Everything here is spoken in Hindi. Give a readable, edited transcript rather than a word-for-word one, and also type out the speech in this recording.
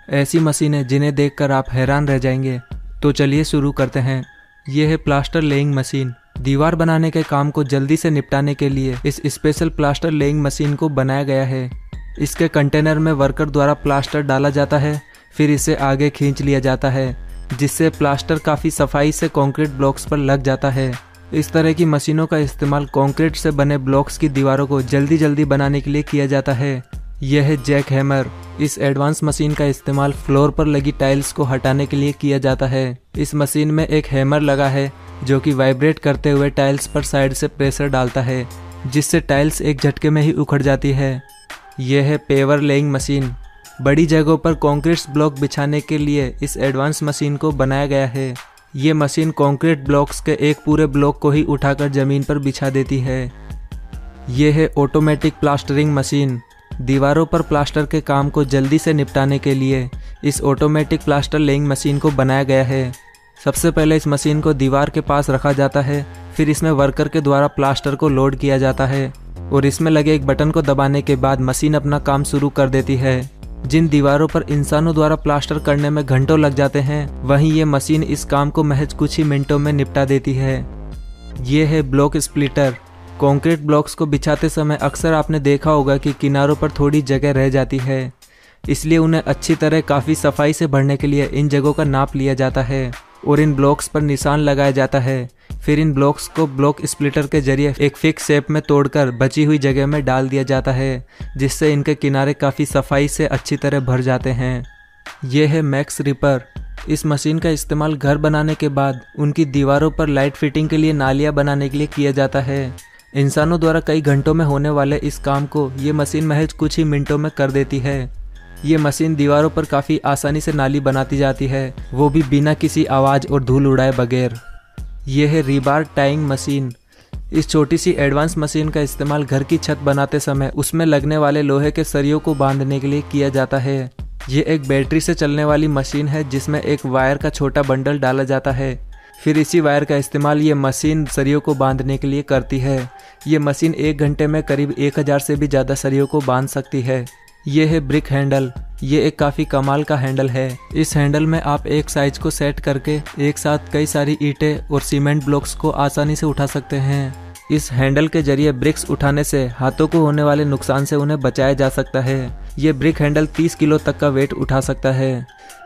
ऐसी मशीनें जिन्हें देखकर आप हैरान रह जाएंगे। तो चलिए शुरू करते हैं। ये है प्लास्टर लेइंग मशीन। दीवार बनाने के काम को जल्दी से निपटाने के लिए इस स्पेशल प्लास्टर लेइंग मशीन को बनाया गया है। इसके कंटेनर में वर्कर द्वारा प्लास्टर डाला जाता है, फिर इसे आगे खींच लिया जाता है, जिससे प्लास्टर काफ़ी सफाई से कंक्रीट ब्लॉक्स पर लग जाता है। इस तरह की मशीनों का इस्तेमाल कंक्रीट से बने ब्लॉक्स की दीवारों को जल्दी जल्दी बनाने के लिए किया जाता है। यह है जैक हैमर। इस एडवांस मशीन का इस्तेमाल फ्लोर पर लगी टाइल्स को हटाने के लिए किया जाता है। इस मशीन में एक हैमर लगा है जो कि वाइब्रेट करते हुए टाइल्स पर साइड से प्रेशर डालता है, जिससे टाइल्स एक झटके में ही उखड़ जाती है। यह है पेवर लेइंग मशीन। बड़ी जगहों पर कंक्रीट ब्लॉक बिछाने के लिए इस एडवांस मशीन को बनाया गया है। ये मशीन कंक्रीट ब्लॉक्स के एक पूरे ब्लॉक को ही उठाकर जमीन पर बिछा देती है। यह है ऑटोमेटिक प्लास्टरिंग मशीन। दीवारों पर प्लास्टर के काम को जल्दी से निपटाने के लिए इस ऑटोमेटिक प्लास्टर लेइंग मशीन को बनाया गया है। सबसे पहले इस मशीन को दीवार के पास रखा जाता है, फिर इसमें वर्कर के द्वारा प्लास्टर को लोड किया जाता है और इसमें लगे एक बटन को दबाने के बाद मशीन अपना काम शुरू कर देती है। जिन दीवारों पर इंसानों द्वारा प्लास्टर करने में घंटों लग जाते हैं, वहीं ये मशीन इस काम को महज कुछ ही मिनटों में निपटा देती है। ये है ब्लॉक स्प्लिटर। कंक्रीट ब्लॉक्स को बिछाते समय अक्सर आपने देखा होगा कि किनारों पर थोड़ी जगह रह जाती है, इसलिए उन्हें अच्छी तरह काफ़ी सफाई से भरने के लिए इन जगहों का नाप लिया जाता है और इन ब्लॉक्स पर निशान लगाया जाता है। फिर इन ब्लॉक्स को ब्लॉक स्प्लिटर के जरिए एक फिक्स शेप में तोड़कर बची हुई जगह में डाल दिया जाता है, जिससे इनके किनारे काफ़ी सफाई से अच्छी तरह भर जाते हैं। यह है मैक्स रिपर। इस मशीन का इस्तेमाल घर बनाने के बाद उनकी दीवारों पर लाइट फिटिंग के लिए नालियाँ बनाने के लिए किया जाता है। इंसानों द्वारा कई घंटों में होने वाले इस काम को ये मशीन महज कुछ ही मिनटों में कर देती है। ये मशीन दीवारों पर काफ़ी आसानी से नाली बनाती जाती है, वो भी बिना किसी आवाज़ और धूल उड़ाए बगैर। ये है रीबार टाइंग मशीन। इस छोटी सी एडवांस मशीन का इस्तेमाल घर की छत बनाते समय उसमें लगने वाले लोहे के सरियों को बांधने के लिए किया जाता है। ये एक बैटरी से चलने वाली मशीन है जिसमें एक वायर का छोटा बंडल डाला जाता है, फिर इसी वायर का इस्तेमाल ये मशीन सरियों को बांधने के लिए करती है। ये मशीन 1 घंटे में करीब 1000 से भी ज़्यादा सरियों को बांध सकती है। ये है ब्रिक हैंडल। ये एक काफ़ी कमाल का हैंडल है। इस हैंडल में आप एक साइज को सेट करके एक साथ कई सारी ईंटें और सीमेंट ब्लॉक्स को आसानी से उठा सकते हैं। इस हैंडल के जरिए ब्रिक्स उठाने से हाथों को होने वाले नुकसान से उन्हें बचाया जा सकता है। ये ब्रिक हैंडल 30 किलो तक का वेट उठा सकता है।